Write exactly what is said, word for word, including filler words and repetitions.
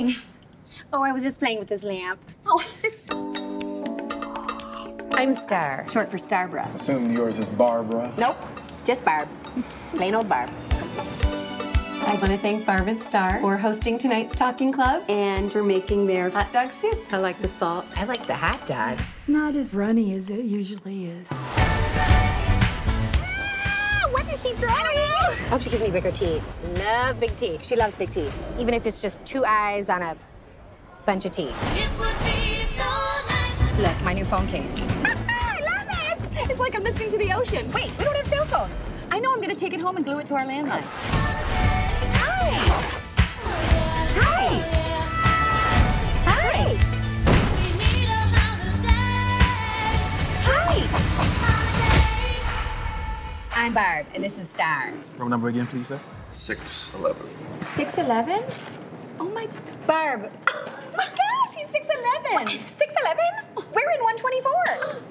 doing? Oh, I was just playing with this lamp. Oh. I'm Star. Short for Starbra. Assume yours is Barbara. Nope, just Barb. Plain old Barb. I want to thank Barb and Star for hosting tonight's Talking Club and for making their hot dog soup. I like the salt. I like the hot dog. It's not as runny as it usually is. Ah, what is she drawing? I hope she gives me bigger teeth. Love big teeth. She loves big teeth. Even if it's just two eyes on a bunch of teeth. It would be so nice. Look, my new phone case. I love it! It's like I'm listening to the ocean. Wait, we don't have cell phones. I know I'm gonna take it home and glue it to our landline. Hi! Hi! Hi! Hi! I'm Barb, and this is Star. Room number again, please, sir? six eleven. six eleven? Oh my, Barb. Oh my gosh, he's six eleven. six eleven? We're in one twenty-four.